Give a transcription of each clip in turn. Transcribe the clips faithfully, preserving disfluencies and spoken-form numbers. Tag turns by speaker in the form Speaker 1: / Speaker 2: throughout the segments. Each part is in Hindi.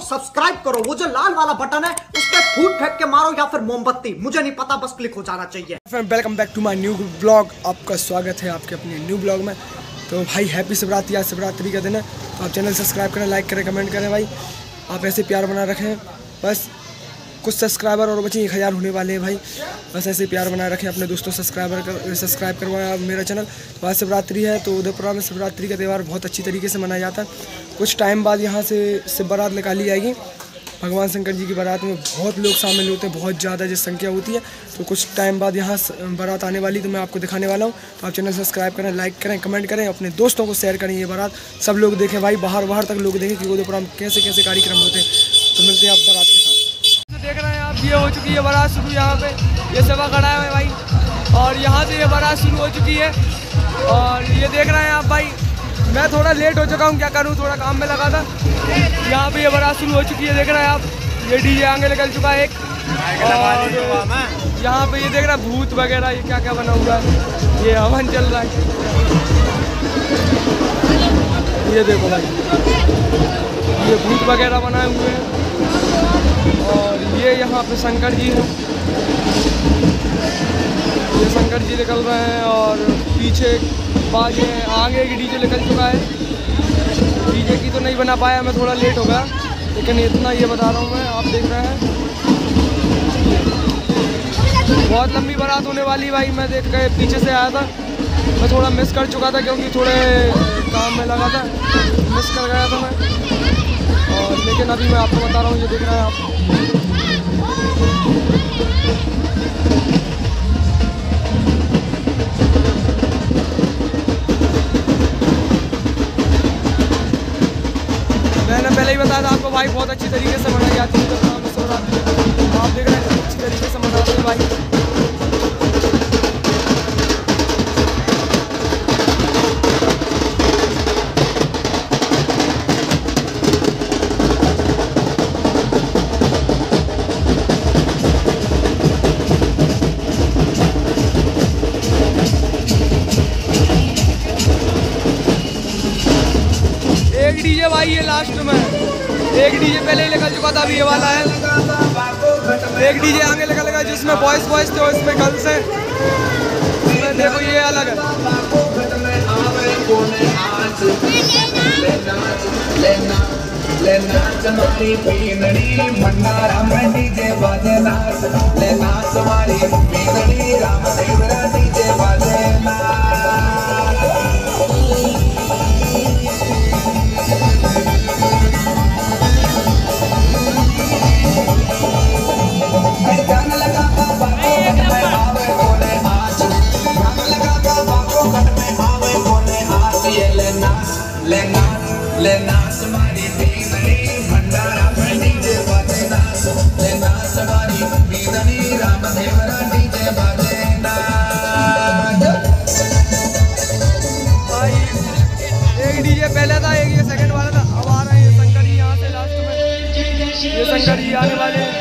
Speaker 1: सब्सक्राइब करो, वो जो लाल वाला बटन है उस पर फूट फेंक के मारो या फिर मोमबत्ती, मुझे नहीं पता, बस क्लिक हो जाना चाहिए।
Speaker 2: Welcome back to my new blog. आपका स्वागत है आपके अपने न्यू ब्लॉग में। तो भाई हैप्पी शिवरात्रि, आज शिवरात्रि का दिन है, तो आप चैनल सब्सक्राइब करें, लाइक करें, कमेंट करें। भाई आप ऐसे प्यार बना रखें, बस कुछ सब्सक्राइबर और बच्चे एक हज़ार होने वाले हैं भाई, बस ऐसे प्यार बनाए रखें अपने दोस्तों। सब्सक्राइबर कर सब्सक्राइब करवाया मेरा चैनल। तो आज शिवरात्रि है, तो उदयपुरा में शिवरात्रि का त्यौहार बहुत अच्छी तरीके से मनाया जाता है। कुछ टाइम बाद यहाँ से शिव बारात निकाली जाएगी। भगवान शंकर जी की बारात में बहुत लोग शामिल होते हैं, बहुत ज़्यादा जिस संख्या होती है। तो कुछ टाइम बाद यहाँ बारात आने वाली, तो मैं आपको दिखाने वाला हूँ। तो आप चैनल सब्सक्राइब करें, लाइक करें, कमेंट करें, अपने दोस्तों को शेयर करें। ये बारात सब लोग देखें भाई, बाहर बाहर तक लोग देखें कि उदयपुरा में कैसे कैसे कार्यक्रम होते हैं। तो मिलते हैं आप बारात के साथ। तो देख रहे हैं आप, ये हो चुकी है बारात शुरू। यहाँ पे ये सभा खड़ा है भाई, और यहाँ से ये बारात शुरू हो चुकी है। और ये देख रहे हैं आप भाई, मैं थोड़ा लेट हो चुका हूँ, क्या करूँ, थोड़ा काम में लगा था। यहाँ पे ये बारात शुरू हो चुकी है, देख रहे हैं आप। ये डीजे आगे निकल चुका है एक, और यहाँ पे ये देख रहा है भूत वगैरह, ये क्या क्या बना हुआ है, ये हवन चल रहा है। ये देखो भाई, ये भूत वगैरह बनाए हुए हैं। और ये यहाँ पे शंकर जी हैं, ये शंकर जी निकल रहे हैं। और पीछे बाजे हैं, आगे एक डीजे निकल चुका है। डीजे की तो नहीं बना पाया मैं, थोड़ा लेट हो गया, लेकिन इतना ये बता रहा हूँ मैं, आप देख रहे हैं बहुत लंबी बारात होने वाली भाई। मैं देख के पीछे से आया था, मैं थोड़ा मिस कर चुका था क्योंकि थोड़े काम में लगा था, मिस कर गया था मैं। और लेकिन अभी मैं आपको बता रहा हूँ, ये देख रहे हैं आप। मैंने पहले ही बताया था आपको भाई, बहुत अच्छी तरीके से मनाई जाती है शिवरात्रि। आप देख रहे हैं अच्छी तरीके से मनाते हैं भाई। एक डीजे भाई ये लास्ट में, एक डीजे पहले ही निकल चुका था, अभी ये वाला है। एक डीजे आगे निकलेगा जिसमें बॉयज बॉयज थे, इसमें गर्ल्स है। इसमें देखो ये अलग है। एक डीजे पहले था, एक ये सेकंड वाला था, अब आ रहे हैं ये शंकर जी यहाँ से लास्ट में। ये शंकर जी आने वाले हैं।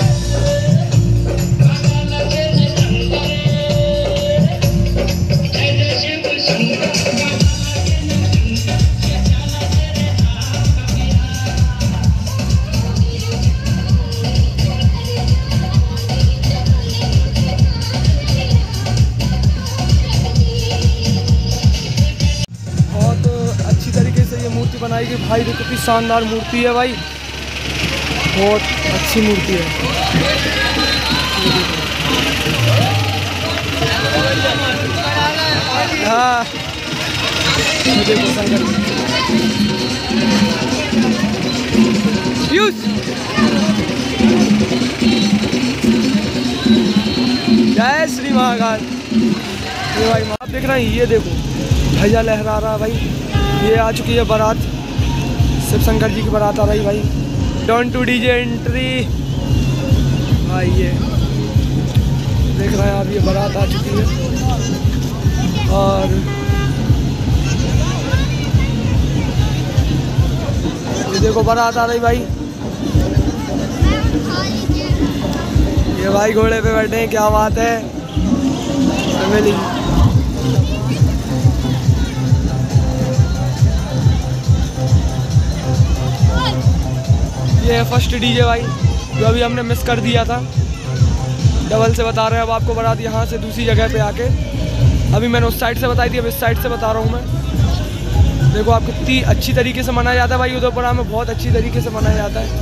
Speaker 2: मूर्ति बनाई गई भाई, देखो कितनी शानदार मूर्ति है भाई, बहुत अच्छी मूर्ति है। हाँ देखो शंकर जय श्री महाकाल। ये भाई आप देख रहे हैं, ये देखो ध्वजा लहरा रहा है भाई। ये आ चुकी है बारात, शिव शंकर जी की बारात आ रही भाई। डॉन टू डीजे एंट्री भाई, ये देख रहे हैं आप, ये बारात आ चुकी है। और ये देखो बारात आ रही भाई। ये भाई घोड़े पे बैठे हैं, क्या बात है। फैमिली ये है फर्स्ट डीजे भाई, जो अभी हमने मिस कर दिया था। डबल से बता रहे हैं अब आपको बारात यहाँ से दूसरी जगह पे आके। अभी मैंने उस साइड से बताई थी, अब इस साइड से बता रहा हूँ मैं। देखो आप कितनी अच्छी तरीके से मनाया जाता है भाई उदयपुरा में, बहुत अच्छी तरीके से मनाया जाता है।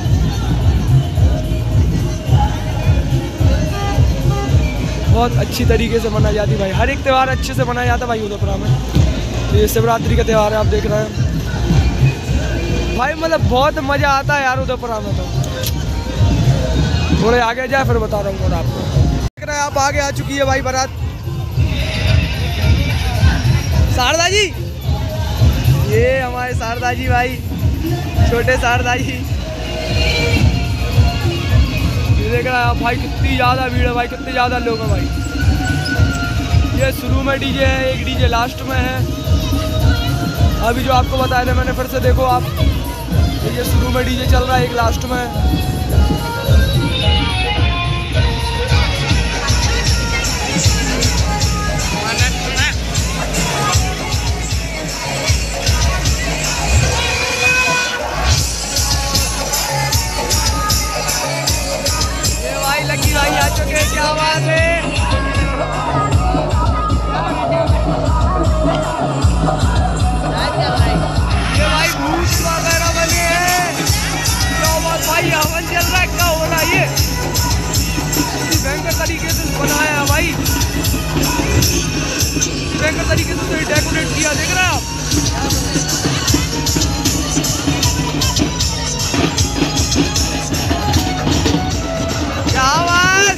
Speaker 2: बहुत अच्छी तरीके से मनाई जाती है भाई, हर एक त्यौहार अच्छे से मनाया जाता है भाई उदयपुरा में। तो ये शिवरात्रि का त्यौहार है, आप देख रहे हैं भाई, मतलब बहुत मज़ा आता है यार उदयपुरा में। तो थोड़े आगे जाए फिर बता रहा हूँ और आपको। देख रहे हैं आप आगे आ चुकी है भाई बारात। शारदा जी, ये हमारे शारदा जी भाई, छोटे शारदा जी। ये देख रहे हैं आप भाई, कितनी ज़्यादा भीड़ है भाई, कितने ज़्यादा लोग हैं भाई। ये शुरू में डीजे है, एक डीजे लास्ट में है। अभी जो आपको बताया था मैंने, फिर से देखो आप, ये शुरू में डीजे चल रहा है, एक लास्ट में है। ये भाई लकी भाई आ चुके हैं, क्या बात है। ये भाई भूत वगैरह बने हैं, क्या बात भाई, हवन चल रहा है, क्या हो रहा है। ये भयंकर तरीके से बनाया है भाई, भयंकर तरीके से डेकोरेट किया, देख रहे हैं आप। क्या बात,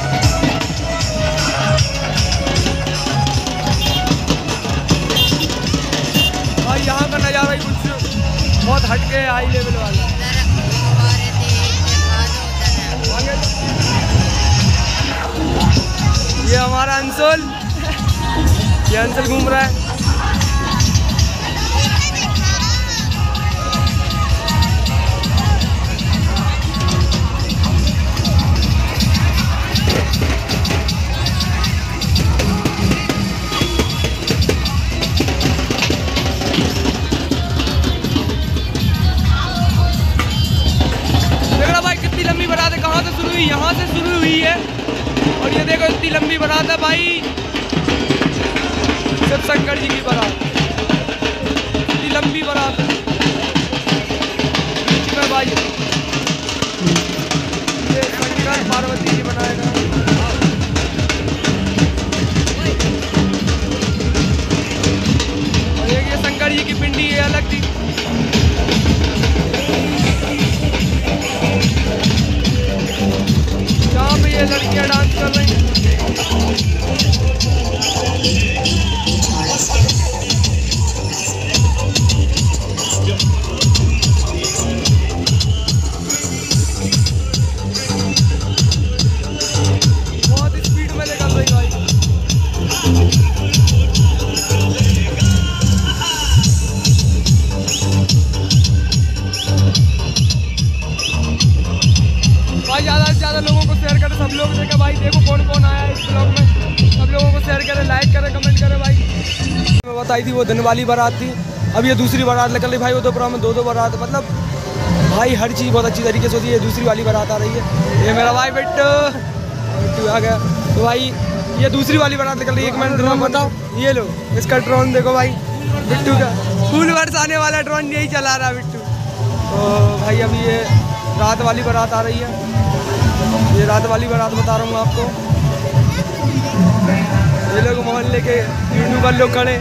Speaker 2: भाई यहाँ का नज़ारा ही कुछ बहुत हटके है, हाई लेवल वाला। ये हमारा अंशुल, ये अंशुल घूम रहा है। लंबी बारात है, कहाँ से शुरू हुई, यहाँ से शुरू हुई है। और ये देखो इतनी लंबी बारात है भाई, शिव शंकर जी की बारात, इतनी लंबी बारात है बीच में भाई। ये शंकर पार्वती जी बनाएगा। और एक ये शंकर जी की पिंडी है अलग थी। जहाँ पे ये लड़कियाँ डांस कर रही हैं। बहुत स्पीड में निकल रही भाई। भाई ज़्यादा से ज़्यादा लोगों को शेयर करें, सब लोग देखें भाई। देखो कौन कौन आया है इस ब्लॉग में, सब लोगों को शेयर करें, लाइक करें, कमेंट करें भाई। मैं बताई थी वो दिन वाली बारात थी, अब ये दूसरी बारात निकल रही भाई। उदयपुरा में दो दो बारात, मतलब भाई हर चीज़ बहुत अच्छी तरीके से होती है। दूसरी वाली बारात आ रही है, ये मेरा भाई बिट्टू बिट्टू आ गया। तो भाई ये दूसरी वाली बारात निकल रही है। एक मिनट ड्रोन बताओ, ये लो इसका ड्रोन देखो भाई, बिट्टू का फूल बरसाने वाला ड्रोन यही चला रहा है बिट्टू। तो भाई अभी ये रात वाली बारात आ रही है, ये रात वाली बारात बता रहा हूँ आपको। ये लोग मोहल्ले के यूट्यूबर लोग खड़े।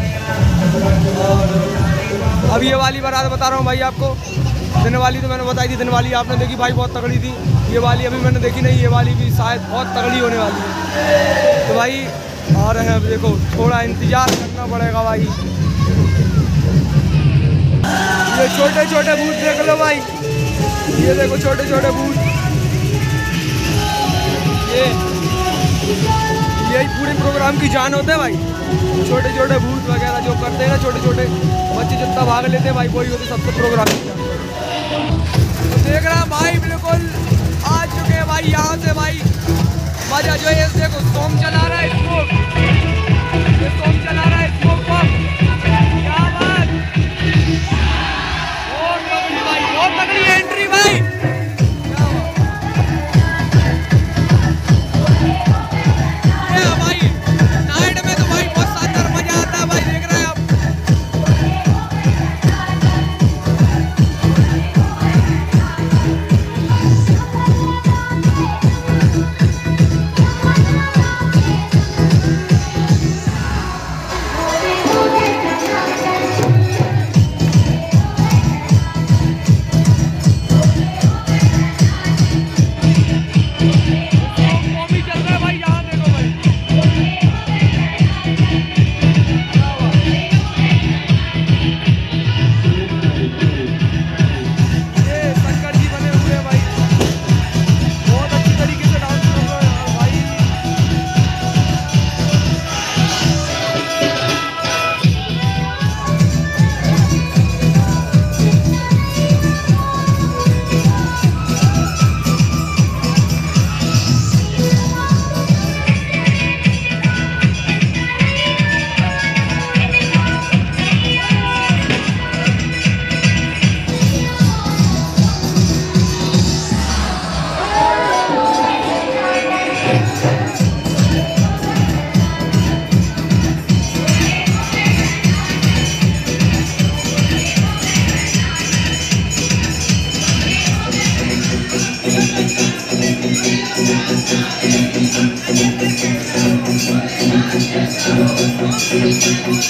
Speaker 2: और अब ये वाली बारात बता रहा हूँ भाई आपको। दिन वाली तो मैंने बताई थी, दिन वाली आपने देखी भाई, बहुत तगड़ी थी। ये वाली अभी मैंने देखी नहीं, ये वाली भी शायद बहुत तगड़ी होने वाली है। तो भाई आ रहे हैं, अब देखो थोड़ा इंतज़ार करना पड़ेगा भाई। ये छोटे छोटे बूथ देख लो भाई, ये देखो छोटे छोटे बूथ। ये यही पूरे प्रोग्राम की जान होते हैं भाई, छोटे छोटे भूत वगैरह जो करते हैं ना, छोटे छोटे बच्चे जितना भाग लेते हैं भाई, वही होते सबसे प्रोग्राम की जान। तो देख रहा भाई बिल्कुल आ चुके हैं भाई यहाँ से भाई। मजा जो है देखो, सोम चला रहा है, स्मोक ये सोम चला रहा है, स्मोक बम। क्या बात, बहुत तगड़ी भाई, बहुत तगड़ी एंट्री भाई।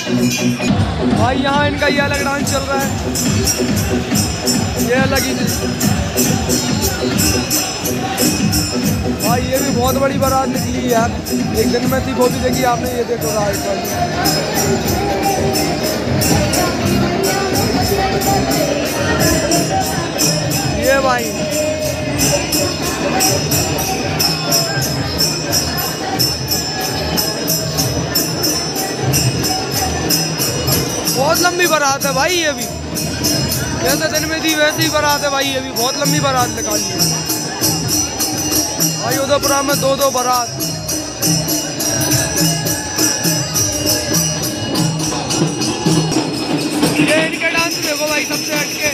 Speaker 2: भाई यहाँ इनका ये अलग डांस चल रहा है, ये अलग ही भाई। ये भी बहुत बड़ी बारात निकली यार, एक दिन में थी वो भी देखी आपने। ये देखो राइट ये भाई बहुत लंबी बारात है भाई। ये भी जैसे दिन में थी वैसे ही बारात है भाई। ये भी बहुत लंबी बारात निकाली है भाई। उदयपुरा में दो दो बारात। ये इनके डांस देखो भाई, सबसे हटके।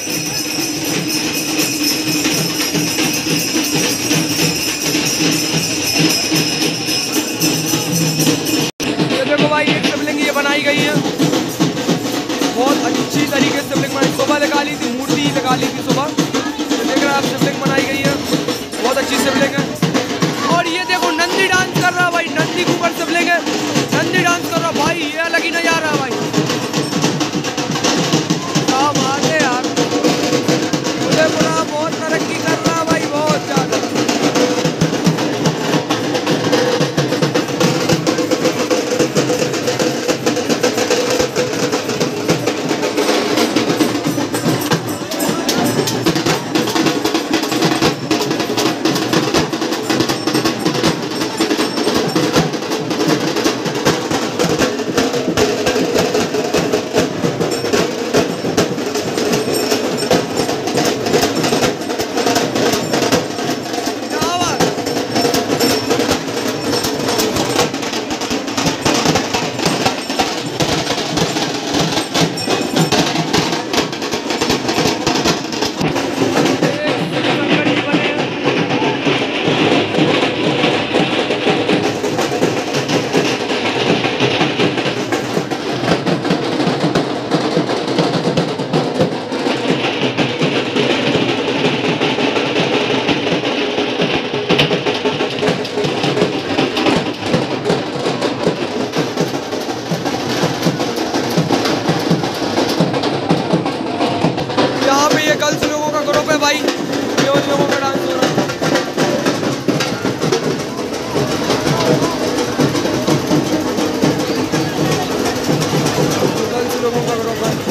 Speaker 2: ये देखो भाई, एक शिवलिंग ये बनाई गई है, बहुत अच्छी तरीके से शिवलिंग बनाई। सुबह लगा ली थी, मूर्ति लगा ली थी सुबह। तो देख रहे हैं आप, शिवलिंग बनाई गई है, बहुत अच्छी शिवलिंग है। और ये देखो नंदी डांस कर रहा भाई, नंदी के ऊपर शिवलिंग है, नंदी डांस कर रहा भाई। ये अलग ही नजारा भाई, क्या बात है यार। उदयपुरा बहुत तरक्की कर रहा भाई, बहुत ज्यादा। गर्ल्स लोगों का ग्रुप है भाई, ये उन लोगों का डांस हो रहा है। गर्ल्स लोगों का ग्रुप है।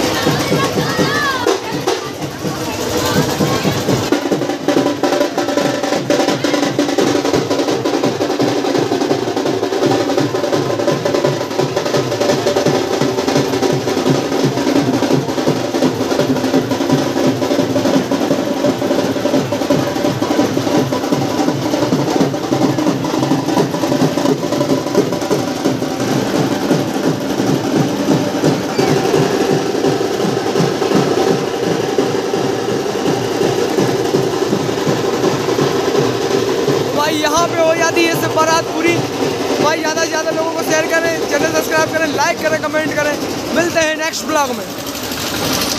Speaker 2: यहाँ पे हो जाती है इससे बारात पूरी भाई। ज़्यादा से ज़्यादा लोगों को शेयर करें, चैनल सब्सक्राइब करें, लाइक करें, कमेंट करें। मिलते हैं नेक्स्ट ब्लॉग में।